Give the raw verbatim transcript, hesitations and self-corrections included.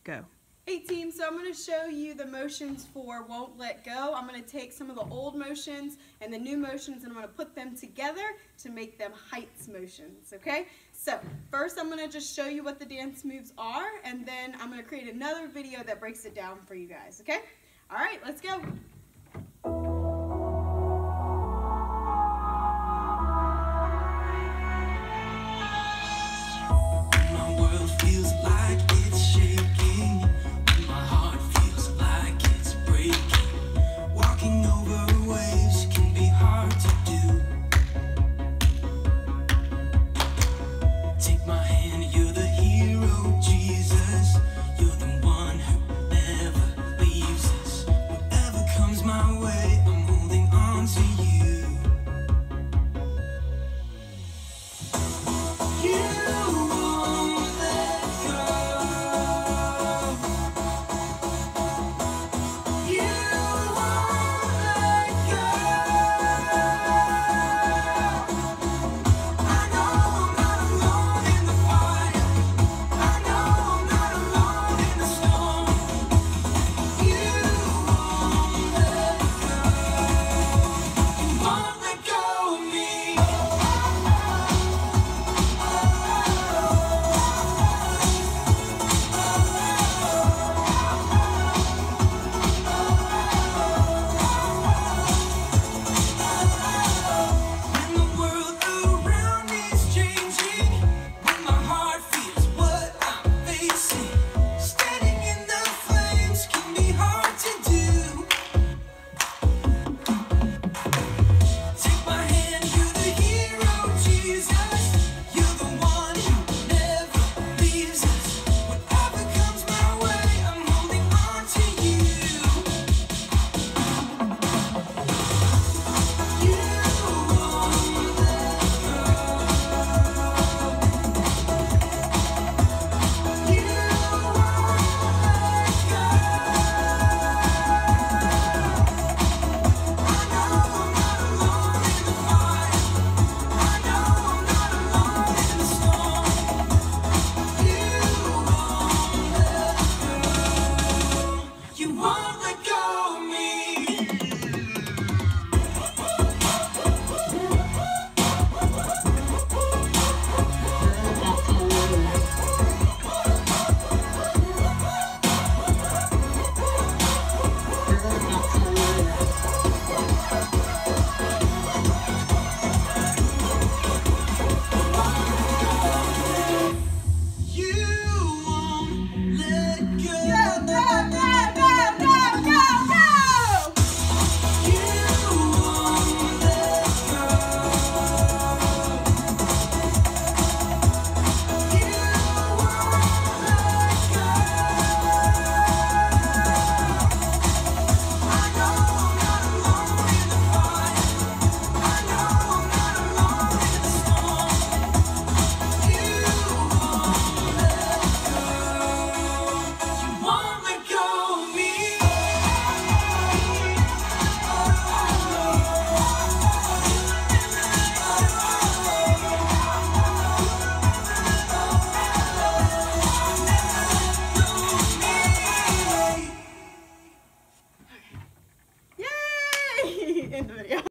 go. Hey team, so I'm going to show you the motions for Won't Let Go. I'm going to take some of the old motions and the new motions and I'm going to put them together to make them heights motions, okay? So first I'm going to just show you what the dance moves are, and then I'm going to create another video that breaks it down for you guys, okay? All right, let's go.